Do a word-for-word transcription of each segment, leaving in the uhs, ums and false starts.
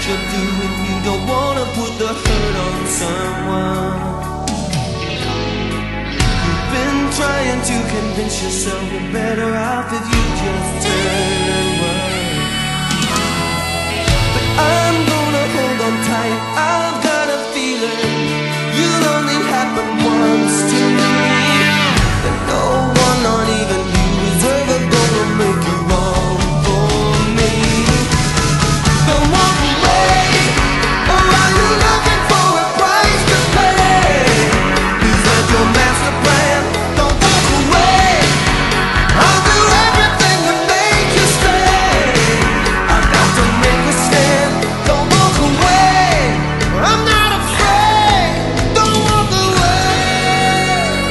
you're doing. You don't wanna put the hurt on someone. You've been trying to convince yourself you're better off if you just turn away. But I'm gonna hold on tight. I've got a feeling you'll only happen once to me, and no one, not even you, is ever gonna make you wrong for me. Don't walk away, or are you looking for a price to pay? Is that your master plan? Don't walk away. I'll do everything to make you stay. I've got to make a stand. Don't walk away. I'm not afraid. Don't walk away.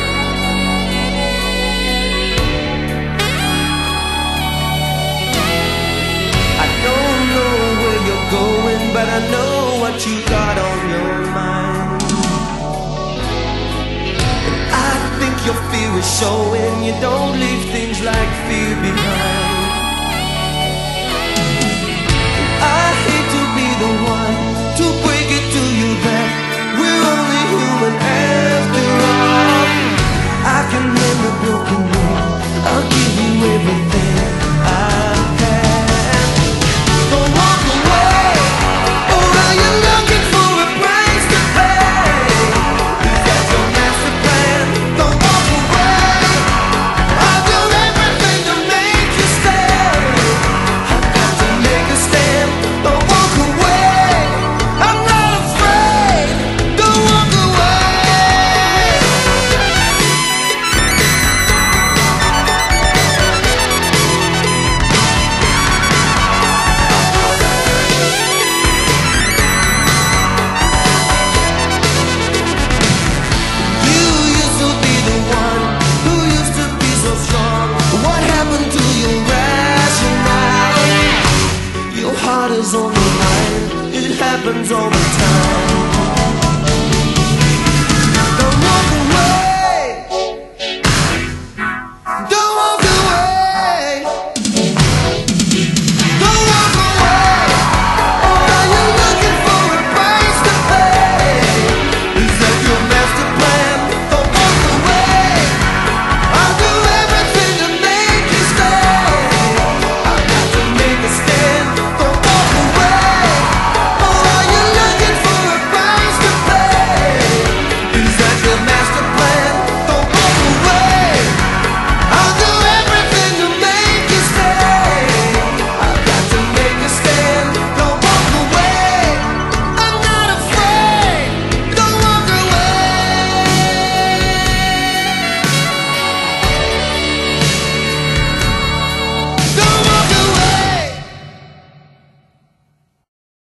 I don't know where you're going, but I know what you got on your mind. And I think your fear is showing. You don't leave things like fear behind. I hate to be the one to break it to you that we're only human after all. I can mend a broken ring. I'll give you everything I can. Don't walk away, or are you looking for a price to pay? Is that your master plan? Don't walk away. I'll do everything to make you stay. I've got to make a stand. Don't walk away. I'm not afraid. Don't walk away. You used to be the one who used to be so strong. What happened to your rationale? Your heart is on the line. It happens all the time.